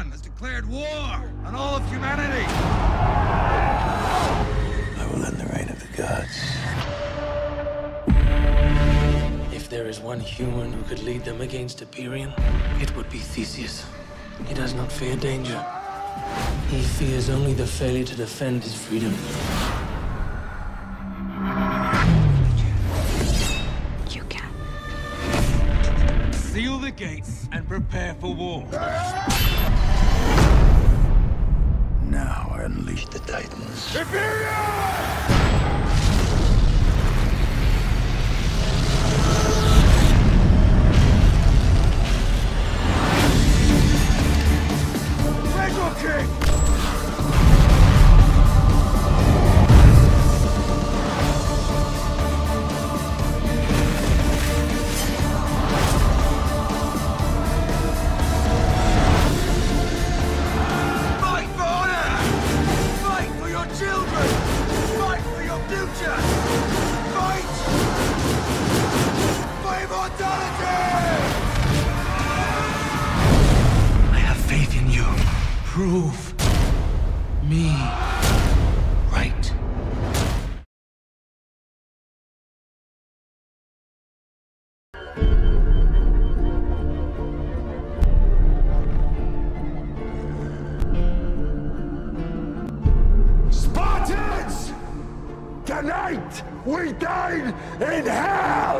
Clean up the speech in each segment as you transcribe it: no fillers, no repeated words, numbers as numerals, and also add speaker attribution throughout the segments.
Speaker 1: Sauron has declared war on all of humanity.
Speaker 2: I will end the reign of the gods.
Speaker 3: If there is one human who could lead them against Hyperion, it would be Theseus. He does not fear danger. He fears only the failure to defend his freedom.
Speaker 4: You can.
Speaker 1: Seal the gates and prepare for war.
Speaker 2: Now I unleash the Titans.
Speaker 1: King! Fight for honor! Fight for your children! Fight for your future! Fight for immortality!
Speaker 3: I have faith in you. Prove me right.
Speaker 5: Spartans! Tonight, we dine in hell!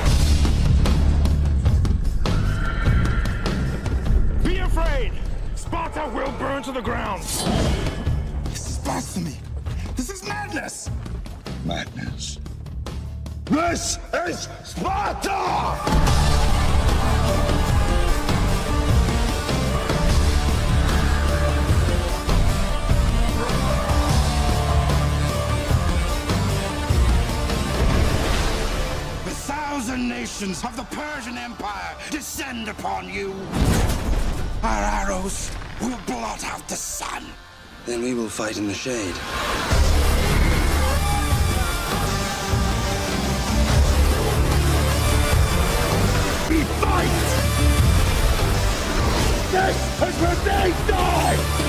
Speaker 5: Be afraid! Sparta will burn to the ground! This is blasphemy! This is madness!
Speaker 2: Madness.
Speaker 5: This is Sparta!
Speaker 6: Nations of the Persian Empire descend upon you. Our arrows will blot out the sun.
Speaker 2: Then we will fight in the shade.
Speaker 5: We fight! This is where they die!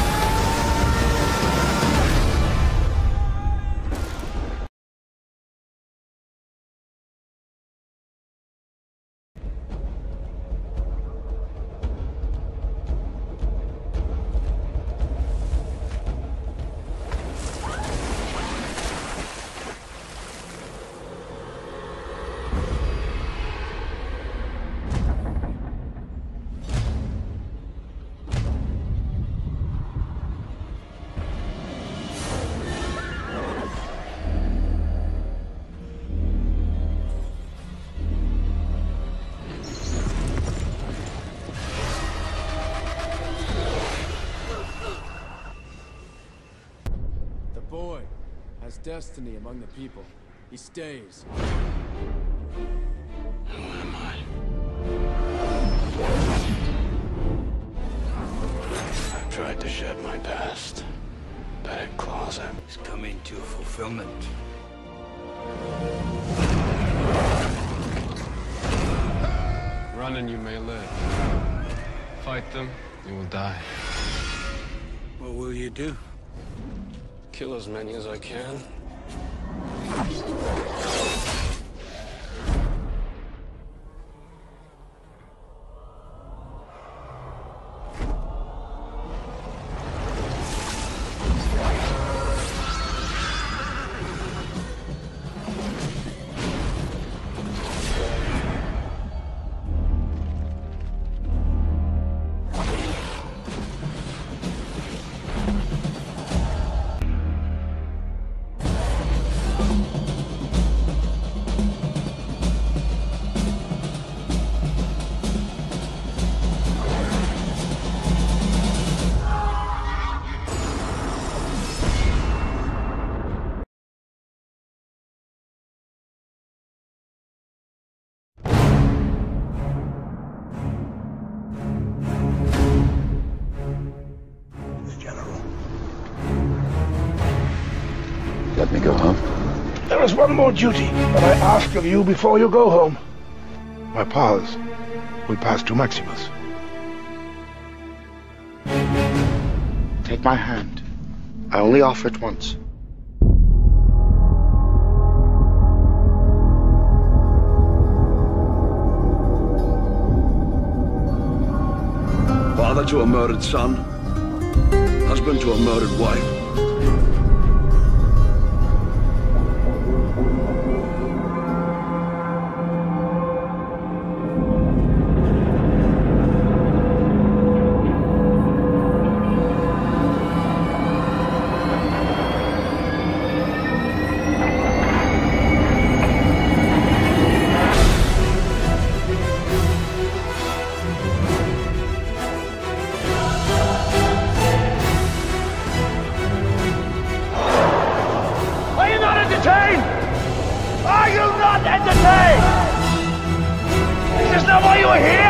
Speaker 7: The boy has destiny among the people. He stays.
Speaker 3: Who am I? I've tried to shed my past, but it claws at me.
Speaker 1: It's coming to fulfillment.
Speaker 7: Run and you may live. Fight them, you will die.
Speaker 3: What will you do? Kill as many as I can.
Speaker 2: Let me go home.
Speaker 5: There is one more duty that I ask of you before you go home. My paths will pass to Maximus.
Speaker 4: Take my hand. I only offer it once.
Speaker 2: Father to a murdered son. Husband to a murdered wife.
Speaker 1: Are you not entertained? Is this not why you are here?